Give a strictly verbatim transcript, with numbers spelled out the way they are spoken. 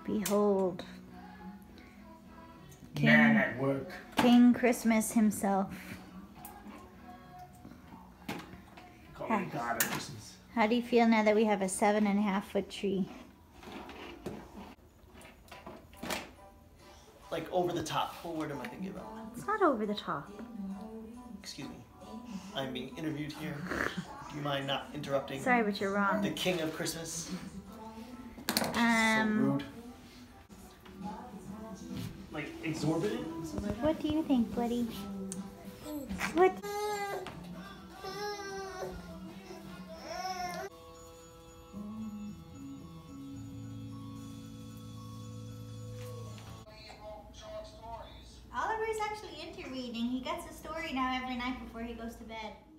Behold, King, man at work. King Christmas himself. Call me God of Christmas. How do you feel now that we have a seven and a half foot tree? Like over the top. What word am I thinking about? It's not over the top. Excuse me. I'm being interviewed here. Do you mind not interrupting? Sorry, but you're wrong. The King of Christmas. Um, So rude. Like exorbitant? Like what do you think, buddy? What? Oliver's actually into reading. He gets a story now every night before he goes to bed.